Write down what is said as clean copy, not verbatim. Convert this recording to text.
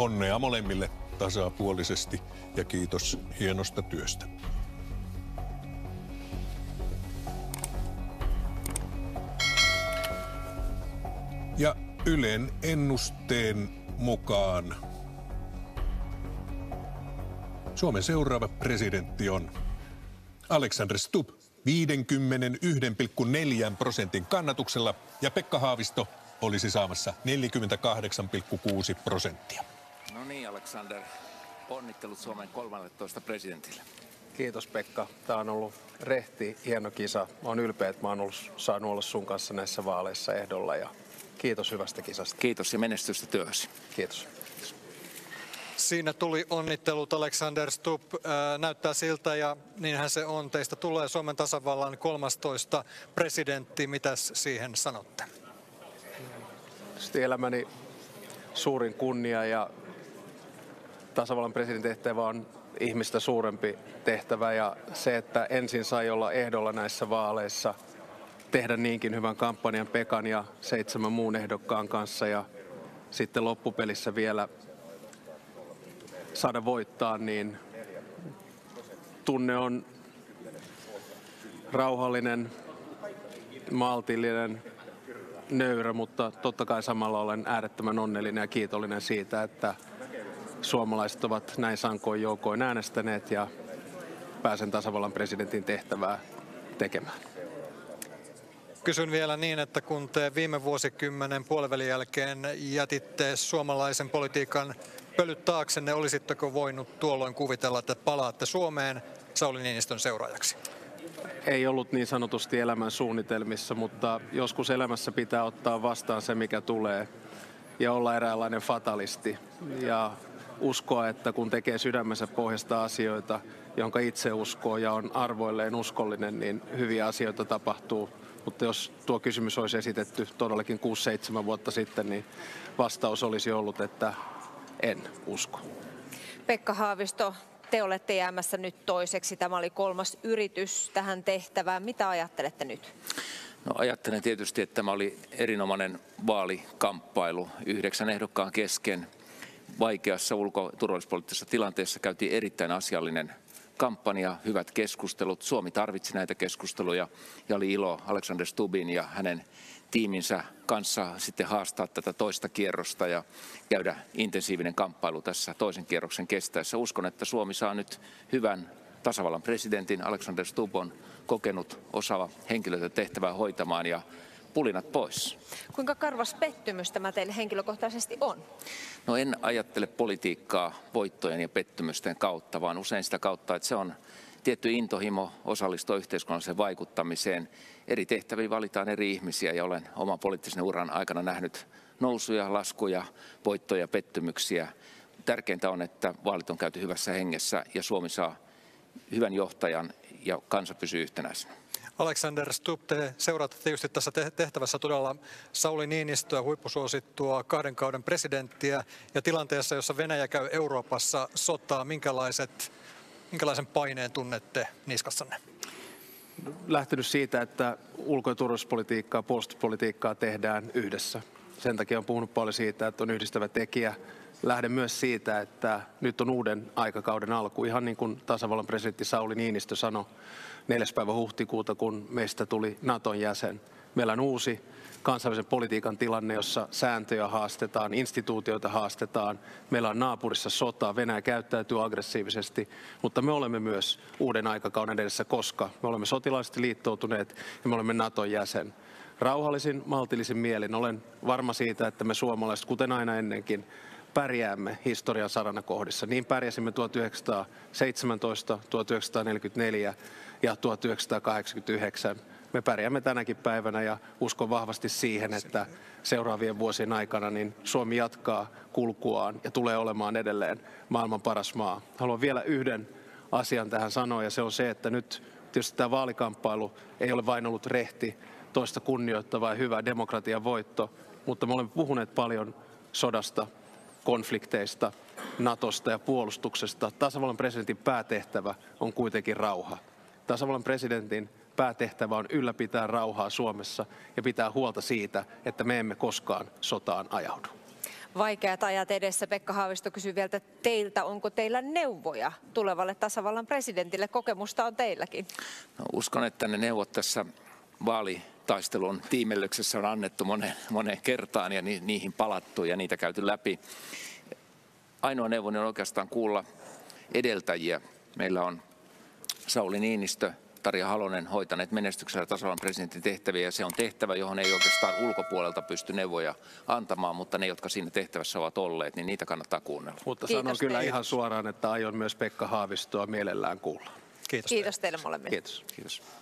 Onnea molemmille tasapuolisesti ja kiitos hienosta työstä. Ja Ylen ennusteen mukaan Suomen seuraava presidentti on Alexander Stubb 51,4% kannatuksella ja Pekka Haavisto olisi saamassa 48,6%. No niin, Alexander. Onnittelut Suomen 13 presidentille. Kiitos Pekka. Tämä on ollut rehti, hieno kisa. Olen ylpeä, että mä oon saanut olla sun kanssa näissä vaaleissa ehdolla ja kiitos hyvästä kisasta. Kiitos ja menestystä työhösi. Kiitos. Siinä tuli onnittelut Alexander Stubb. Näyttää siltä ja niinhän se on. Teistä tulee Suomen tasavallan 13 presidentti. Mitäs siihen sanotte? Elämäni suurin kunnia ja tasavallan presidentin tehtävä on ihmistä suurempi tehtävä ja se, että ensin sai olla ehdolla näissä vaaleissa, tehdä niinkin hyvän kampanjan Pekan ja 7 muun ehdokkaan kanssa ja sitten loppupelissä vielä saada voittaa, niin tunne on rauhallinen, maltillinen, nöyrä, mutta totta kai samalla olen äärettömän onnellinen ja kiitollinen siitä, että suomalaiset ovat näin sankoin joukoin äänestäneet ja pääsen tasavallan presidentin tehtävää tekemään. Kysyn vielä niin, että kun te viime vuosikymmenen puolivälin jälkeen jätitte suomalaisen politiikan pölyt taaksenne, olisitteko voinut tuolloin kuvitella, että palaatte Suomeen Sauli Niinistön seuraajaksi? Ei ollut niin sanotusti elämän suunnitelmissa, mutta joskus elämässä pitää ottaa vastaan se, mikä tulee ja olla eräänlainen fatalisti ja uskoa, että kun tekee sydämensä pohjasta asioita, jonka itse uskoo ja on arvoilleen uskollinen, niin hyviä asioita tapahtuu. Mutta jos tuo kysymys olisi esitetty todellakin 6-7 vuotta sitten, niin vastaus olisi ollut, että en usko. Pekka Haavisto, te olette jäämässä nyt toiseksi. Tämä oli 3. yritys tähän tehtävään. Mitä ajattelette nyt? No, ajattelen tietysti, että tämä oli erinomainen vaalikamppailu 9 ehdokkaan kesken. Vaikeassa ulko- ja turvallisuuspoliittisessa tilanteessa käytiin erittäin asiallinen kampanja, hyvät keskustelut. Suomi tarvitsi näitä keskusteluja ja oli ilo Alexander Stubbin ja hänen tiiminsä kanssa sitten haastaa tätä toista kierrosta ja käydä intensiivinen kamppailu tässä toisen kierroksen kestäessä. Uskon, että Suomi saa nyt hyvän tasavallan presidentin. Alexander Stubb on kokenut, osaava henkilöitä tehtävää hoitamaan ja pulinat pois. Kuinka karvas pettymys tämä teille henkilökohtaisesti on? No, en ajattele politiikkaa voittojen ja pettymysten kautta, vaan usein sitä kautta, että se on tietty intohimo osallistua yhteiskunnalliseen vaikuttamiseen. Eri tehtäviin valitaan eri ihmisiä ja olen oman poliittisen uran aikana nähnyt nousuja, laskuja, voittoja ja pettymyksiä. Tärkeintä on, että vaalit on käyty hyvässä hengessä ja Suomi saa hyvän johtajan ja kansa pysyy yhtenäisenä. Alexander Stubb, te seuraatte tietysti tässä tehtävässä todella Sauli Niinistöä, huippusuosittua 2 kauden presidenttiä ja tilanteessa, jossa Venäjä käy Euroopassa sotaa, minkälaisen paineen tunnette niskassanne? Lähtenyt siitä, että ulko- ja turvallisuuspolitiikkaa, puolustuspolitiikkaa tehdään yhdessä. Sen takia on puhunut paljon siitä, että on yhdistävä tekijä. Lähden myös siitä, että nyt on uuden aikakauden alku, ihan niin kuin tasavallan presidentti Sauli Niinistö sanoi 4. päivä huhtikuuta, kun meistä tuli Naton jäsen. Meillä on uusi kansainvälisen politiikan tilanne, jossa sääntöjä haastetaan, instituutioita haastetaan. Meillä on naapurissa sota, Venäjä käyttäytyy aggressiivisesti, mutta me olemme myös uuden aikakauden edessä, koska me olemme sotilaallisesti liittoutuneet ja me olemme Naton jäsen. Rauhallisin, maltillisin mielin olen varma siitä, että me suomalaiset, kuten aina ennenkin, pärjäämme historian saranakohdissa. Niin pärjäsimme 1917, 1944 ja 1989. Me pärjäämme tänäkin päivänä ja uskon vahvasti siihen, että seuraavien vuosien aikana niin Suomi jatkaa kulkuaan ja tulee olemaan edelleen maailman paras maa. Haluan vielä yhden asian tähän sanoa ja se on se, että nyt tietysti tämä vaalikamppailu ei ole vain ollut rehti, toista kunnioittava ja hyvä demokratian voitto, mutta me olemme puhuneet paljon sodasta, konflikteista, Natosta ja puolustuksesta. Tasavallan presidentin päätehtävä on kuitenkin rauha. Tasavallan presidentin päätehtävä on ylläpitää rauhaa Suomessa ja pitää huolta siitä, että me emme koskaan sotaan ajaudu. vaikeat ajat edessä. Pekka Haavisto kysyy vielä teiltä, onko teillä neuvoja tulevalle tasavallan presidentille? Kokemusta on teilläkin. No, uskon, että ne neuvot tässä vaalitaistelun tiimellyksessä on annettu moneen kertaan ja niihin palattu ja niitä käyty läpi. Ainoa neuvoni on oikeastaan kuulla edeltäjiä. Meillä on Sauli Niinistö, Tarja Halonen hoitaneet menestyksellä tasavallan presidentin tehtäviä, ja se on tehtävä, johon ei oikeastaan ulkopuolelta pysty neuvoja antamaan, mutta ne, jotka siinä tehtävässä ovat olleet, niin niitä kannattaa kuunnella. Mutta Kiitos sanon kyllä teille. ihan suoraan, että aion myös Pekka Haavistoa mielellään kuulla. Kiitos. Kiitos teille molemmille. Kiitos. Kiitos.